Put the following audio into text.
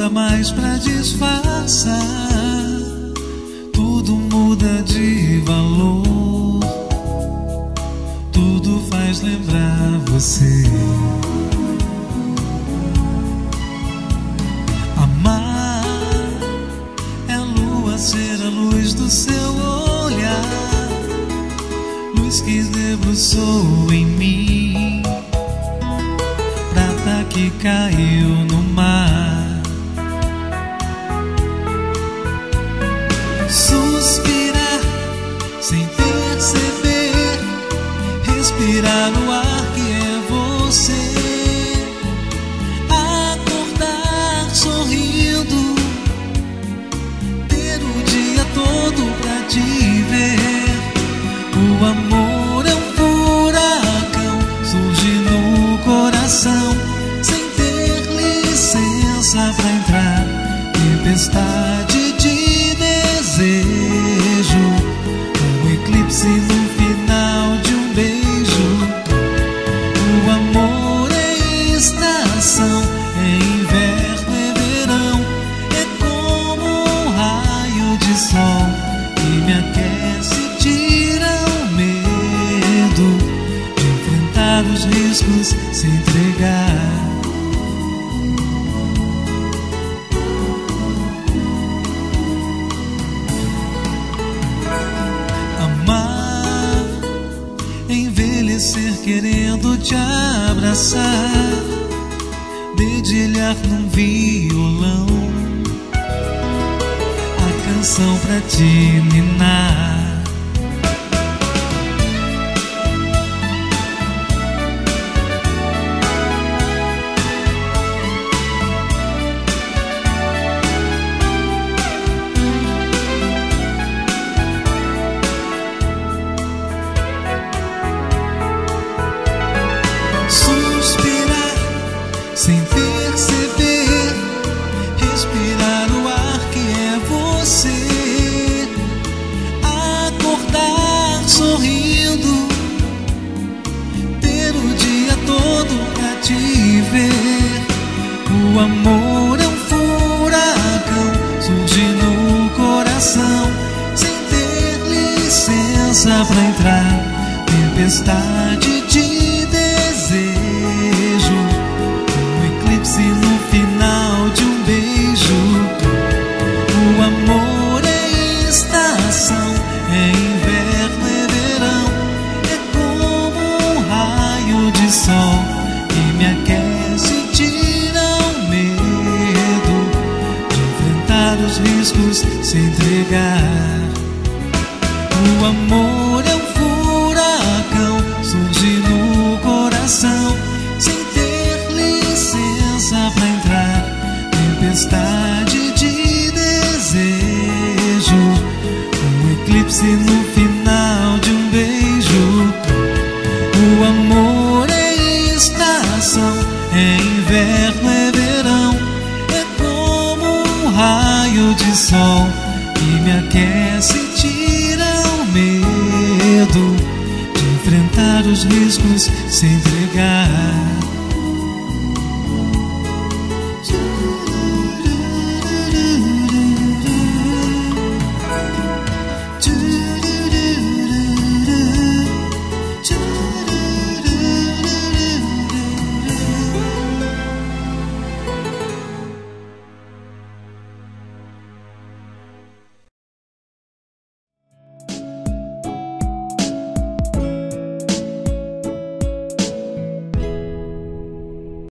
dá mais pra disfarçar. Tudo muda de valor, tudo faz lembrar você. Amar é a lua ser a luz do seu olhar, luz que debruçou em mim, prata que caiu no mar. Suspirar sem perceber, respirar no ar que é você. Acordar sorrindo, ter o dia todo pra te ver. O amor é um furacão, surge no coração sem ter licença pra entrar. Tempestade de desejo, um eclipse no final de um beijo. O amor é estação, é inverno, é verão, é como um raio de sol que me aquece, tira o medo de enfrentar os riscos, se entregar. Amar, envelhecer querendo te abraçar, dedilhar num violão a canção pra te ninar. Suspirar sem perceber, respirar o ar que é você. Acordar sorrindo, ter o dia todo pra te ver. O amor é um furacão, surge no coração sem ter licença pra entrar. Tempestade de desejo, um eclipse no final de um beijo. O amor é estação, é inverno, é verão, é como um raio de sol que me aquece, tira o medo de enfrentar os riscos, se entregar. O amor é um furacão, surge no coração sem ter licença pra entrar. Tempestade de desejo, um eclipse no final de um beijo. O amor é estação, é inverno, é verão, é como um raio de sol que me aquece, tira o medo de enfrentar os riscos, se entregar.